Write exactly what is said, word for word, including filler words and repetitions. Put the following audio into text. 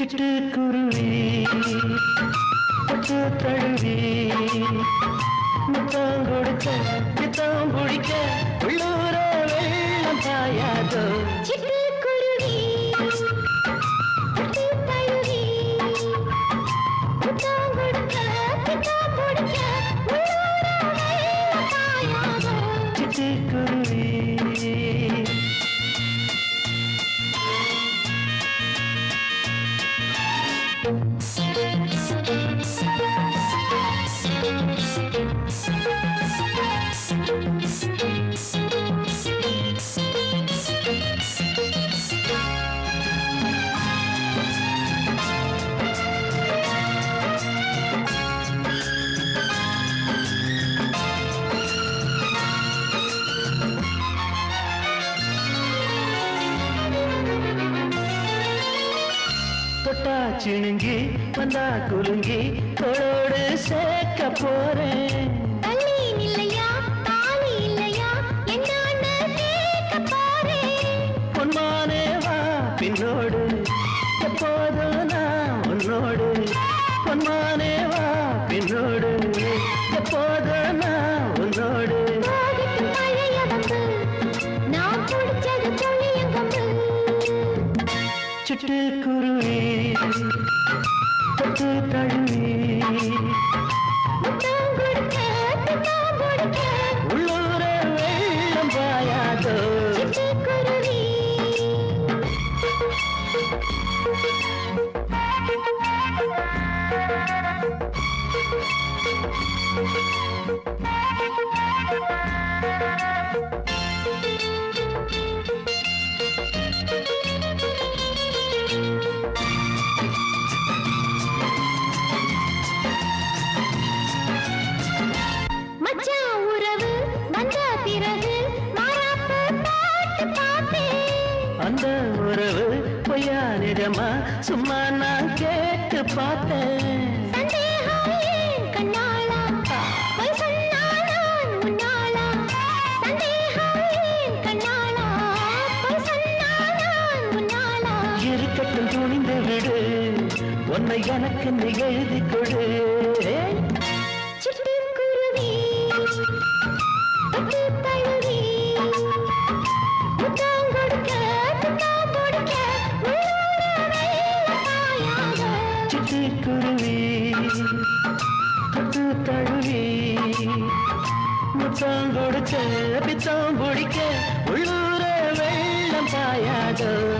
சிட்டுக்குருவி பட்டு தழுவி முத்தம் கொடுக்க பித்தம் பிடிக்க உள்ளூர வெள்ளம் பாயாதோ சிட்டுக்குருவி பட்டு தழுவி முத்தம் கொடுக்க பித்தம் பிடிக்க உள்ளூர வெள்ளம் பாயாதோ சிட்டுக்குருவி தொட்டா சிணுங்கி வந்தா குலுங்கி தோளோடு சேர்க்க போறேன் தள்ளி நில்லையா தாலி இல்லையா என்னன்னு கேட்க போறேன் பொன்மானே வா பின்னோடு எப்போதும் நான் உன்னோடு பொன்மானே வா பின்னோடு எப்போதும் நான் உன்னோடு போகட்டும் பழைய வந்து நான் பிடிச்சது புளியங்கம்பு சிட்டுக்குருவி பட்டு தழுவி முத்தம் கொடுக்க பித்தம் பிடிக்க உள்ளூர வெள்ளம் பாயாதோ சிட்டுக்குருவி மச்சான் உறவு வந்த பிறகு மாறாப்பு பாட்டு பார்த்தேன் அந்த உறவு பொய்யா நிஜமா சும்மா நான் கேட்டு பார்த்தேன் சந்தேகம் ஏன் கண்ணாளா பொய் சொன்னால் நான் முன்னாளா சந்தேகம் ஏன் கண்ணாளா பொய் சொன்னால் நான் முன்னாளா இருக்கட்டும் துணிந்து விடு உன்னை எனக்கு நீ எழுதி கொடு சிட்டுக்குருவி பட்டு தழுவி முத்தம் கொடுக்க பித்தம் பிடிக்க உள்ளூர வெள்ளம் பாயாதோ சிட்டுக்குருவி பட்டு தழுவி முத்தம் கொடுக்க பித்தம் பிடிக்க உள்ளூர வெள்ளம் பாயாதோ